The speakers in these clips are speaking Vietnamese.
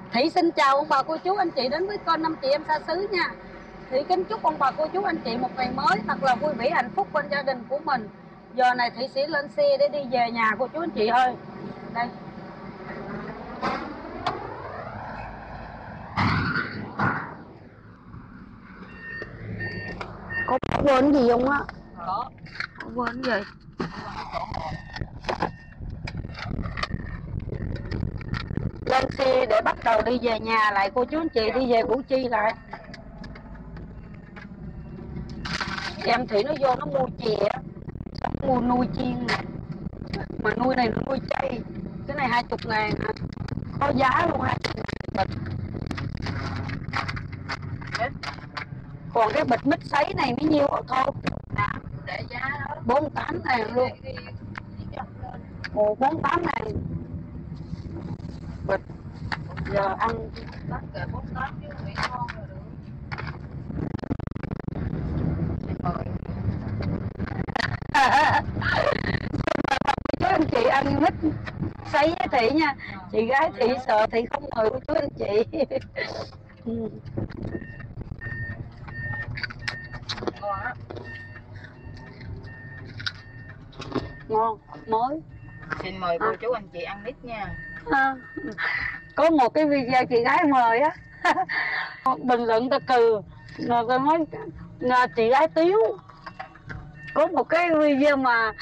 Thị xin chào ông bà cô chú anh chị đến với kênh Năm Chị Em Xa Xứ nha. Thị kính chúc ông bà cô chú anh chị một ngày mới thật là vui vẻ hạnh phúc bên gia đình của mình. Giờ này Thị sẽ lên xe để đi về nhà cô chú anh chị ơi. Đây. Có quên gì không á? Có. Quên gì? Lên xe để bắt đầu đi về nhà lại cô chú anh chị, đi về Củ Chi lại. Em Thị nó vô nó mua chè, xong mua nuôi chiên nè. Mà nuôi này nó nuôi chay, cái này 20.000 hả? Có giá luôn 20.000 bịch. Còn cái bịch mít sấy này mới nhiêu thôi. Để giá 48.000 luôn. Ồ, 48.000 bịch. Giờ ăn tất cả 48 chứ bị ngon rồi được. chú anh chị ăn mít sấy với Thị nha. Chị gái Thị sợ Thị không mời cô chú anh chị. Ngon á. Ngon, mới. Xin mời cô chú anh chị ăn mít nha. Có một cái video chị gái mời á. Bình luận ta cừ. Rồi tôi nói chị gái Tiếu có một cái video mà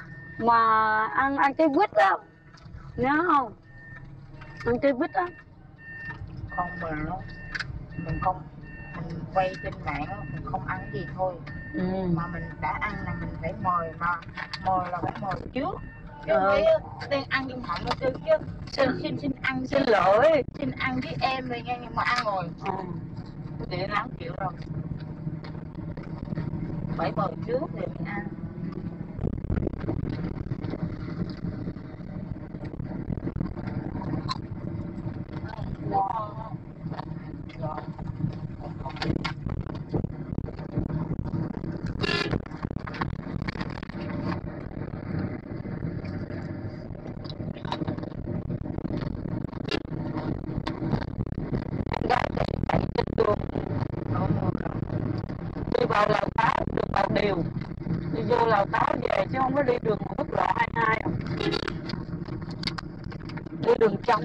ăn trái quýt á, nhớ không? Ăn trái quýt á. Không mà nó mình không, mình quay trên mạng á, mình không ăn cái gì thôi. Mà mình đã ăn là mình phải mời, mà mời là phải mời trước chứ không phải đang ăn trong họng nó kêu chứ xin ăn, Xin lỗi, xin ăn với em rồi nghe, nhưng mà ăn rồi để lắm kiểu rồi phải mời trước để mình ăn. đi vào Lào Táo, đường Bào Điều, đi vô Lào Táo về chứ không có đi đường quốc lộ 22 không? Đi đường trong.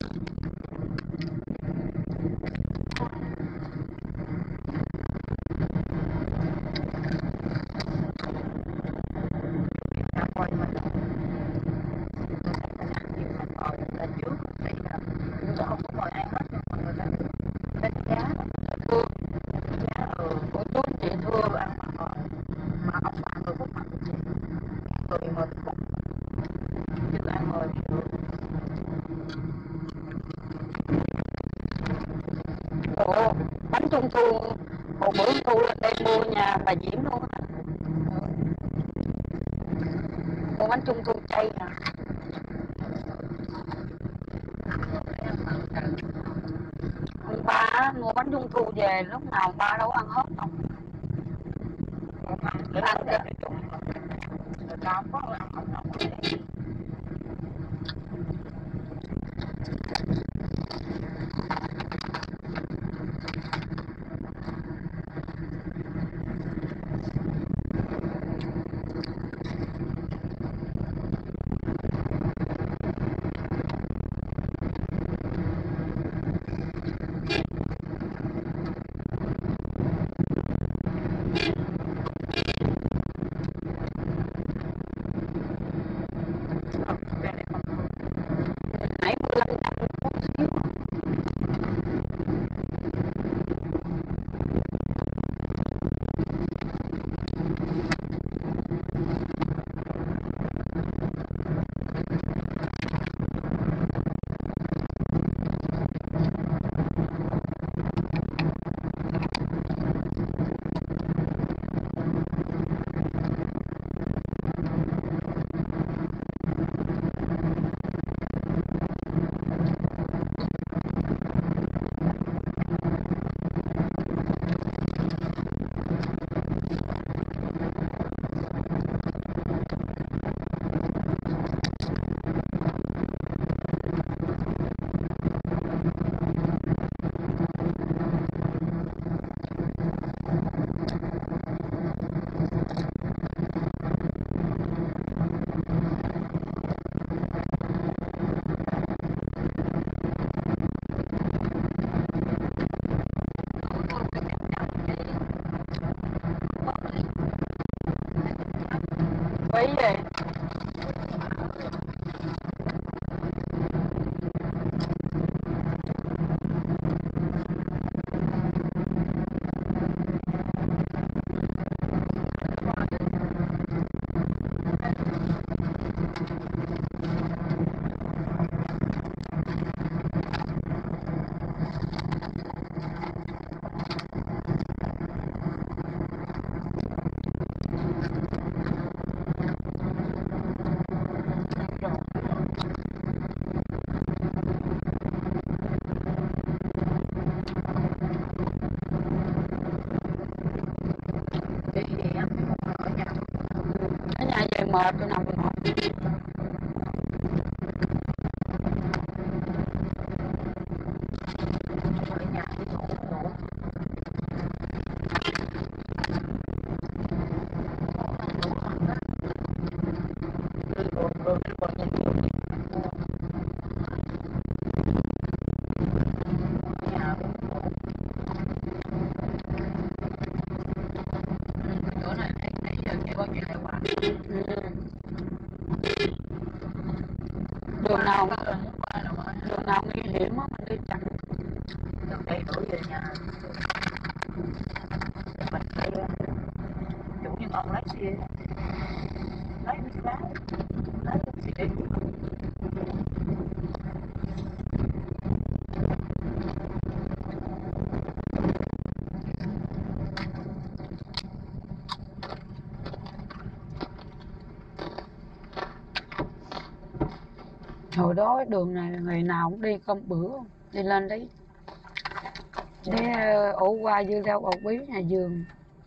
Coi mình mời là trước vậy là không có mời ai hết, nhưng mà người ta đánh giá thương giá của chú anh chị thương ăn mà ông bạn người phúc mặt chị người mời phúc chứ ăn mời được. Ủa, bánh trung thu một bữa trung thu lên đây mua nhà bà Diễm luôn á. Mua bánh trung thu chay nè. Ông ba á, mua bánh trung thu về lúc nào ông ba đâu ăn hết đâu. Ăn cái người ta không có ăn không đâu. Bởi vậy ở nhà về mệt tôi nằm ngủ. Đường nào nguy hiểm á mình đi chậm. Đầy đủ về nhà mình phải chủ nhân ông lái xe lấy cái lá lấy cái gì Hồi đó cái đường này ngày nào cũng đi cơm bữa, đi lên đấy để ổ qua dưa leo bầu bí nhà vườn.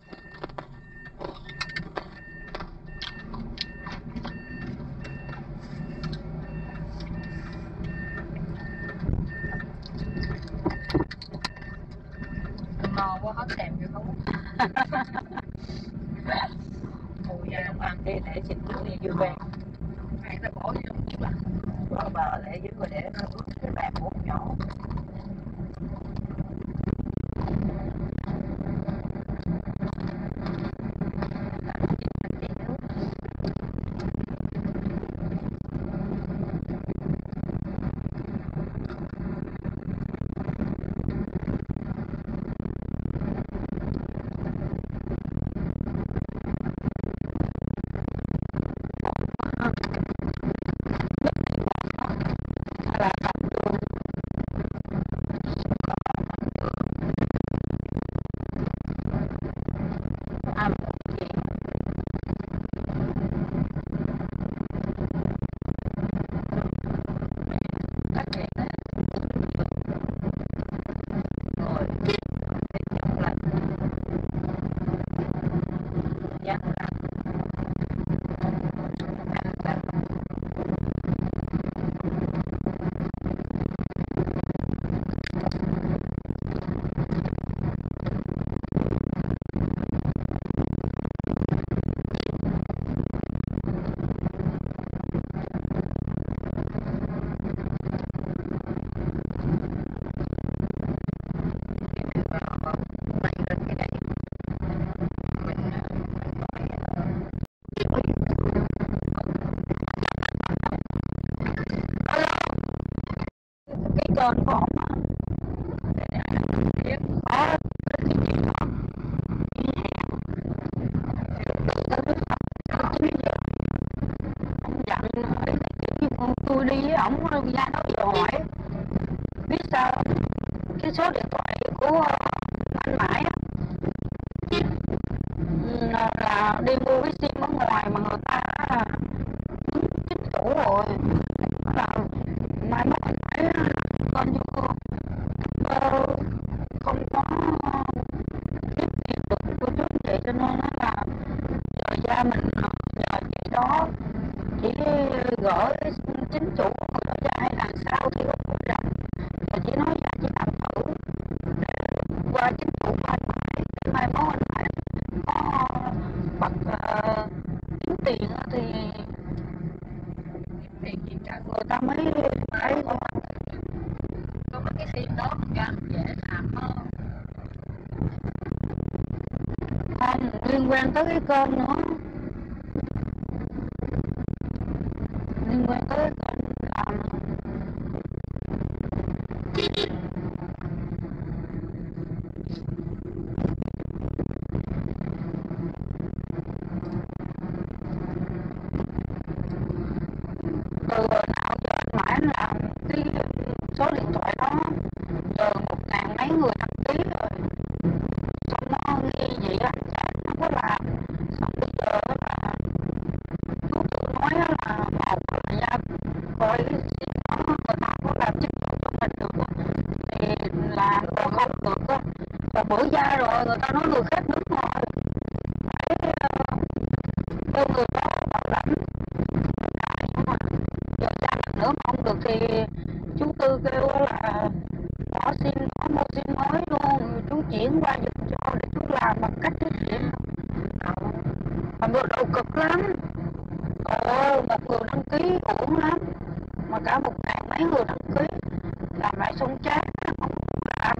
ngon quá hết thèm cho không mùi da không ăn đi để xịt nước đi vô bên hay ta bỏ vô trong tủ lạnh bỏ vào để dưới rồi để nó ướt cái bàn bột nhỏ Là ăn cắt điện rồi trong lạnh dán lạnh ăn lạnh mày lên cái này mình cái kênh của ổng á, có cái chuyện đó ông dặn tôi đi với ổng ra đó giờ hỏi biết sao cái số điện thoại của anh Mãi á, là đi mua cái sim ở ngoài mà người ta chính chủ rồi là mai mốt anh Mãi coi như không có tiếp tiền được của chú vậy cho nên là nhờ cha mình nhờ chị đó chỉ gửi chính chủ của người đó ra hay là sao thì không biết rằng và chỉ nói là chỉ làm thử qua chính phủ mai mai mốt anh Mãi có bật kiếm tiền á thì gì cả người ta mới thấy có mấy cái sim đó gan dễ làm hơn không liên quan tới cái kênh nữa mấy người đăng ký rồi, xong nó nghi vậy á, chán không có làm. Xong bây giờ là chú tự nói là một là gia coi cái gì đó người ta có làm chức vụ cho mình được thì làm, còn không được á là bữa ra rồi người ta nói người khác đứng ngoài phải kêu người đó bảo lãnh lại. Nhưng mà giờ ra nữa mà không được thì chú Tư kêu là bỏ sim, bỏ mua sim mới luôn, chú chuyển qua giùm cho để chú làm bằng cách tiết kiệm. Mà bước đầu cực lắm. Ồ, một người đăng ký uổng lắm, mà cả 1.000 mấy người đăng ký làm lại xong chát không làm.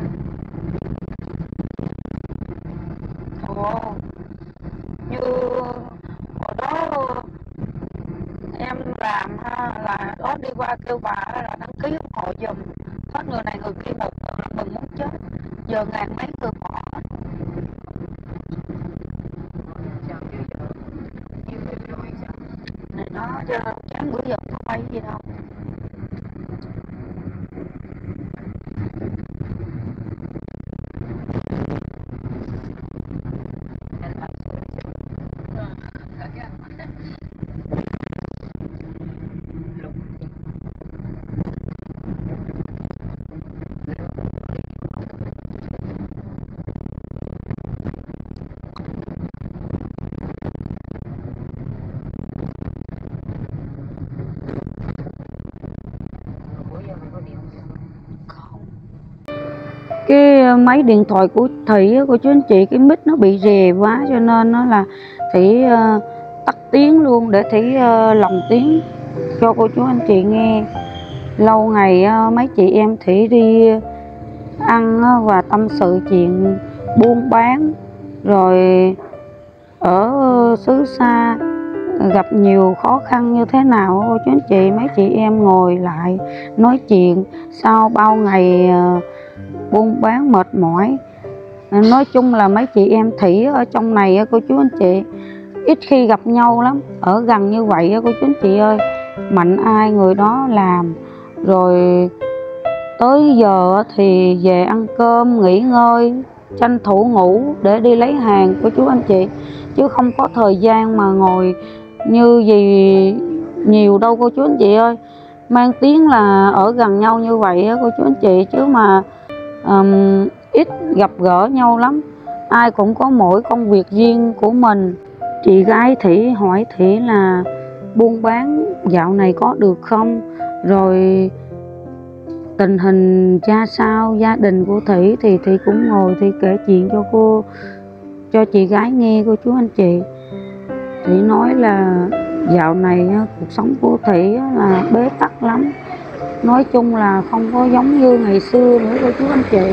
Ồ, như hồi đó em làm ha, là đó đi qua kêu bà là đăng ký ủng hộ giùm, hết người này người kia một người là mừng muốn chết. Giờ ngàn mấy người bỏ này nó cho chán bữa giờ không quay gì đâu. Cái máy điện thoại của Thủy của chú anh chị, cái mic nó bị rè quá cho nên nó là Thủy tắt tiếng luôn để Thủy lồng tiếng cho cô chú anh chị nghe. Lâu ngày mấy chị em Thủy đi ăn và tâm sự chuyện buôn bán, rồi ở xứ xa gặp nhiều khó khăn như thế nào cô chú anh chị. Mấy chị em ngồi lại nói chuyện sau bao ngày buôn bán mệt mỏi. Nói chung là mấy chị em Thủy ở trong này cô chú anh chị ít khi gặp nhau lắm, ở gần như vậy cô chú anh chị ơi. Mạnh ai người đó làm, rồi tới giờ thì về ăn cơm nghỉ ngơi, tranh thủ ngủ để đi lấy hàng của chú anh chị, chứ không có thời gian mà ngồi như gì nhiều đâu cô chú anh chị ơi. Mang tiếng là ở gần nhau như vậy cô chú anh chị, chứ mà ít gặp gỡ nhau lắm. Ai cũng có mỗi công việc riêng của mình. Chị gái Thủy hỏi Thủy là buôn bán dạo này có được không, rồi tình hình ra sao, gia đình của Thủy thì Thủy cũng ngồi Thủy kể chuyện cho chị gái nghe cô chú anh chị. Thủy nói là dạo này cuộc sống của Thủy là bế tắc lắm, nói chung là không có giống như ngày xưa nữa cô chú anh chị.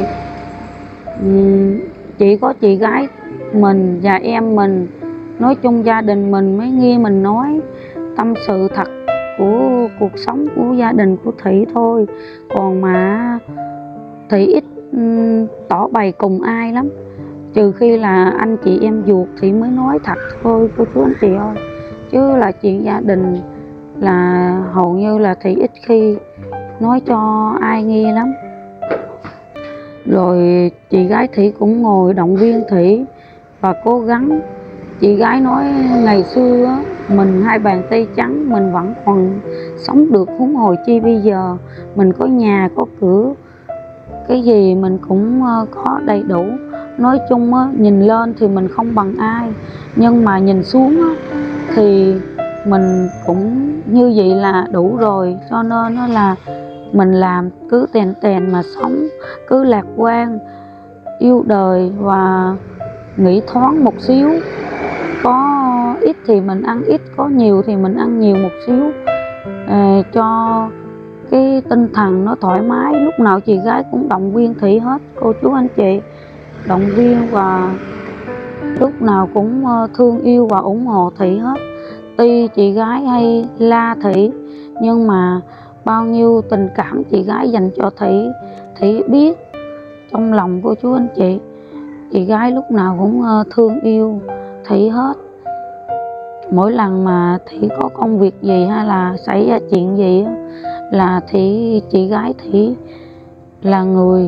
Chỉ có chị gái mình và em mình, nói chung gia đình mình mới nghe mình nói tâm sự thật của cuộc sống của gia đình của Thủy thôi. Còn mà Thủy ít tỏ bày cùng ai lắm, trừ khi là anh chị em ruột thì mới nói thật thôi cô chú anh chị ơi. Chứ là chuyện gia đình là hầu như là Thủy ít khi nói cho ai nghe lắm. Rồi chị gái Thủy cũng ngồi động viên Thủy và cố gắng. Chị gái nói ngày xưa mình hai bàn tay trắng mình vẫn còn sống được, huống hồ chi bây giờ mình có nhà có cửa, cái gì mình cũng có đầy đủ. Nói chung nhìn lên thì mình không bằng ai, nhưng mà nhìn xuống thì mình cũng như vậy là đủ rồi. Cho nên là mình làm cứ tèn tèn mà sống, cứ lạc quan yêu đời và nghĩ thoáng một xíu. Có ít thì mình ăn ít, có nhiều thì mình ăn nhiều một xíu, cho cái tinh thần nó thoải mái. Lúc nào chị gái cũng động viên Thủy hết cô chú anh chị, động viên và lúc nào cũng thương yêu và ủng hộ Thủy hết. Tuy chị gái hay la Thủy nhưng mà bao nhiêu tình cảm chị gái dành cho Thủy, Thủy biết trong lòng cô chú anh chị. Chị gái lúc nào cũng thương yêu Thủy hết. Mỗi lần mà Thủy có công việc gì hay là xảy ra chuyện gì là chị gái Thủy là người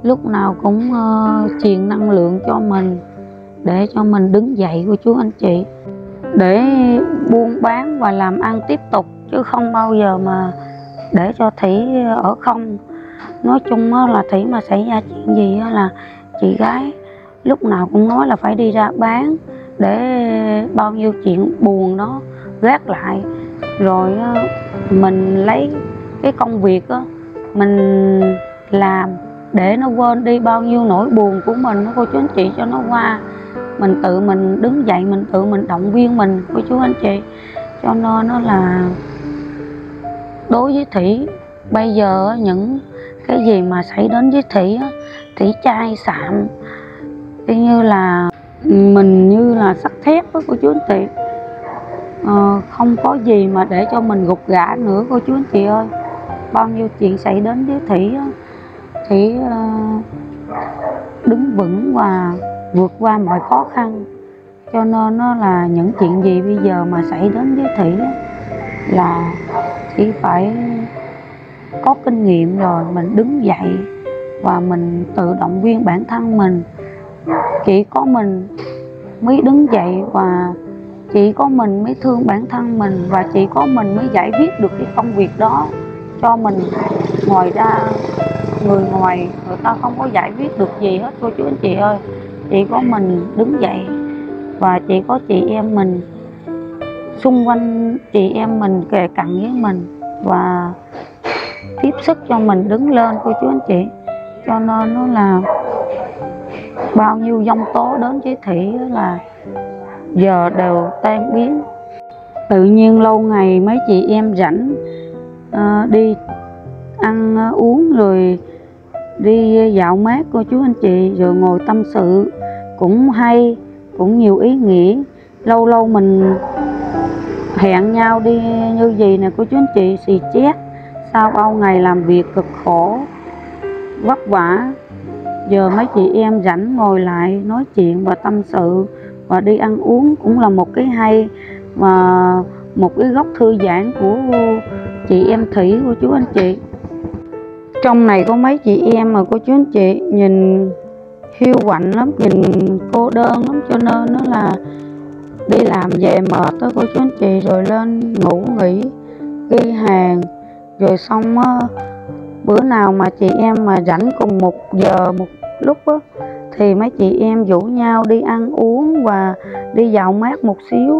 lúc nào cũng truyền năng lượng cho mình để cho mình đứng dậy của chú anh chị, để buôn bán và làm ăn tiếp tục, chứ không bao giờ mà để cho Thủy ở không. Nói chung là Thủy mà xảy ra chuyện gì là chị gái lúc nào cũng nói là phải đi ra bán để bao nhiêu chuyện buồn đó gác lại, rồi mình lấy cái công việc đó, mình làm để nó quên đi bao nhiêu nỗi buồn của mình, cô chú anh chị, cho nó qua. Mình tự mình đứng dậy, mình tự mình động viên mình, cô chú anh chị. Cho nên nó là đối với Thủy bây giờ những cái gì mà xảy đến với Thủy, Thủy chai sạm như là mình như là sắt thép đó, cô chú anh chị. Không có gì mà để cho mình gục gã nữa, cô chú anh chị ơi. Bao nhiêu chuyện xảy đến với Thủy, Thủy đứng vững và vượt qua mọi khó khăn. Cho nên nó là những chuyện gì bây giờ mà xảy đến với Thủy là Thủy phải có kinh nghiệm rồi, mình đứng dậy và mình tự động viên bản thân mình. Chỉ có mình mới đứng dậy và chỉ có mình mới thương bản thân mình, và chỉ có mình mới giải quyết được cái công việc đó cho mình. Ngoài ra người ngoài người ta không có giải quyết được gì hết, cô chú anh chị ơi. Chỉ có mình đứng dậy và chỉ có chị em mình xung quanh, chị em mình kề cận với mình và tiếp sức cho mình đứng lên, cô chú anh chị. Cho nên nó là bao nhiêu giông tố đến với Thủy là giờ đều tan biến. Tự nhiên lâu ngày mấy chị em rảnh đi ăn uống rồi đi dạo mát, cô chú anh chị, rồi ngồi tâm sự cũng hay, cũng nhiều ý nghĩa. Lâu lâu mình hẹn nhau đi như gì nè, cô chú anh chị, xì chét sau bao ngày làm việc cực khổ vất vả, giờ mấy chị em rảnh ngồi lại nói chuyện và tâm sự và đi ăn uống cũng là một cái hay, mà một cái góc thư giãn của chị em Thủy, cô chú anh chị. Trong này có mấy chị em mà cô chú anh chị nhìn hiu quạnh lắm, nhìn cô đơn lắm, cho nên nó là đi làm về mệt đó, cô chú anh chị, rồi lên ngủ nghỉ ghi hàng, rồi xong bữa nào mà chị em mà rảnh cùng một giờ một lúc á, thì mấy chị em rủ nhau đi ăn uống và đi dạo mát một xíu.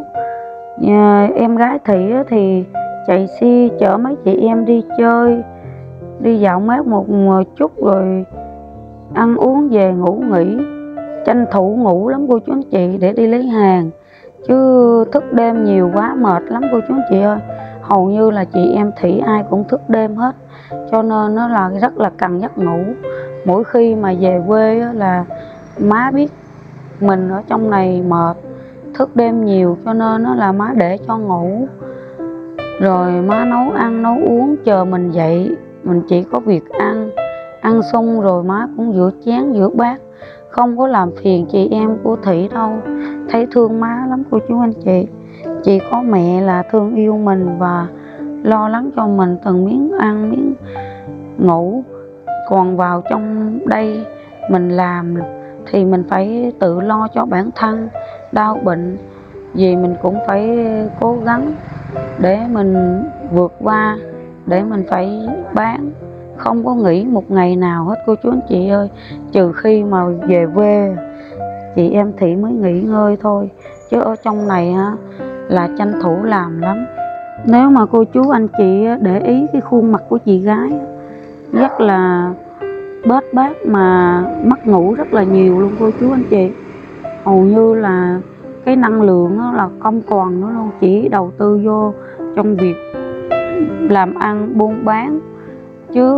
Em gái Thị thì chạy xe chở mấy chị em đi chơi, đi dạo mát một chút rồi ăn uống về ngủ nghỉ, tranh thủ ngủ lắm cô chú anh chị để đi lấy hàng, chứ thức đêm nhiều quá mệt lắm cô chú anh chị ơi. Hầu như là chị em Thủy ai cũng thức đêm hết, cho nên nó là rất là cần giấc ngủ. Mỗi khi mà về quê là má biết mình ở trong này mệt, thức đêm nhiều, cho nên nó là má để cho ngủ, rồi má nấu ăn nấu uống chờ mình dậy. Mình chỉ có việc ăn xong rồi má cũng rửa chén rửa bát, không có làm phiền chị em của Thủy đâu. Thấy thương má lắm cô chú anh chị. Chỉ có mẹ là thương yêu mình và lo lắng cho mình từng miếng ăn miếng ngủ. Còn vào trong đây mình làm thì mình phải tự lo cho bản thân. Đau bệnh gì mình cũng phải cố gắng để mình vượt qua, để mình phải bán, không có nghỉ một ngày nào hết cô chú anh chị ơi. Trừ khi mà về quê chị em Thị mới nghỉ ngơi thôi, chứ ở trong này là tranh thủ làm lắm. Nếu mà cô chú anh chị để ý cái khuôn mặt của chị gái rất là bết bát mà mất ngủ rất là nhiều luôn cô chú anh chị. Hầu như là cái năng lượng là không còn nữa luôn, chỉ đầu tư vô trong việc làm ăn buôn bán, chứ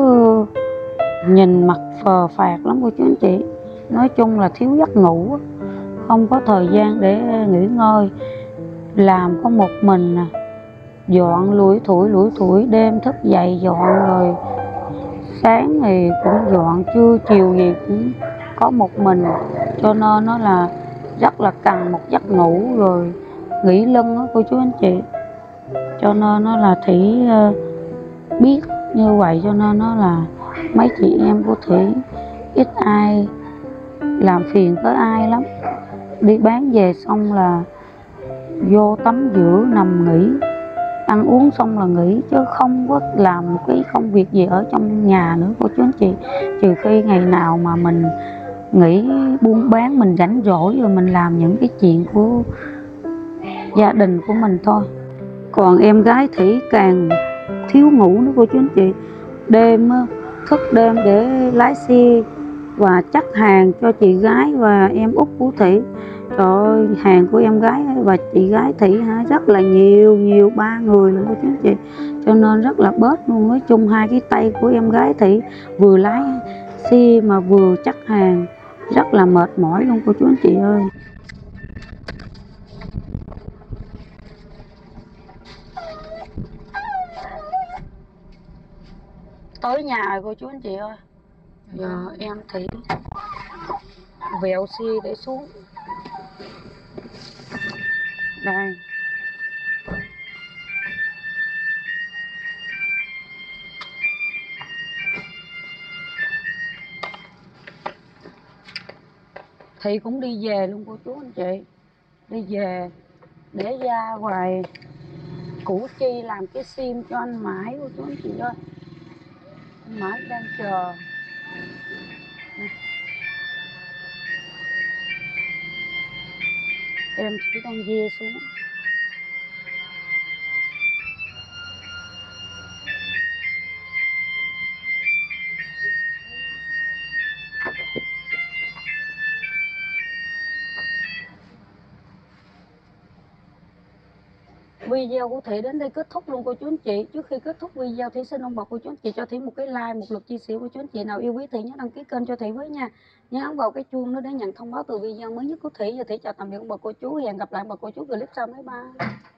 nhìn mặt phờ phạc lắm cô chú anh chị. Nói chung là thiếu giấc ngủ, không có thời gian để nghỉ ngơi. Làm có một mình dọn lủi thủi, đêm thức dậy dọn, rồi sáng thì cũng dọn, trưa chiều gì cũng có một mình, cho nên nó là rất là cần một giấc ngủ rồi nghỉ lưng đó cô chú anh chị. Cho nên nó là Thủy biết như vậy, cho nên nó là mấy chị em của Thủy ít ai làm phiền tới ai lắm. Đi bán về xong là vô tắm rửa nằm nghỉ, ăn uống xong là nghỉ, chứ không có làm một cái công việc gì ở trong nhà nữa cô chú anh chị. Trừ khi ngày nào mà mình nghỉ buôn bán, mình rảnh rỗi rồi mình làm những cái chuyện của gia đình của mình thôi. Còn em gái Thủy càng thiếu ngủ nữa cô chú anh chị. Đêm thức đêm để lái xe và chắc hàng cho chị gái và em út của Thủy. Trời ơi, hàng của em gái và chị gái Thủy rất là nhiều 3 người luôn cô chú anh chị, cho nên rất là bớt luôn. Nói chung hai cái tay của em gái Thủy vừa lái xe mà vừa chắc hàng, rất là mệt mỏi luôn cô chú anh chị ơi. Tới nhà rồi cô chú anh chị ơi. Giờ em Thủy vèo xe để xuống đây. Thì cũng đi về luôn cô chú anh chị, đi về để ra ngoài Củ Chi làm cái sim cho anh Mãi cô chú anh chị ơi. Anh Mãi đang chờ. Em chỉ đang dê xuống. Video của Thị đến đây kết thúc luôn cô chú anh chị. Trước khi kết thúc video, Thị xin ông bà cô chú anh chị cho Thị một cái like, một lượt chia sẻ. Cô chú anh chị nào yêu quý Thị nhớ đăng ký kênh cho Thị với nha. Nhớ ấn vào cái chuông nữa để nhận thông báo từ video mới nhất của Thị. Và Thị chào tạm biệt ông bà cô chú, hẹn gặp lại ông bà cô chú clip sau. Bye bye.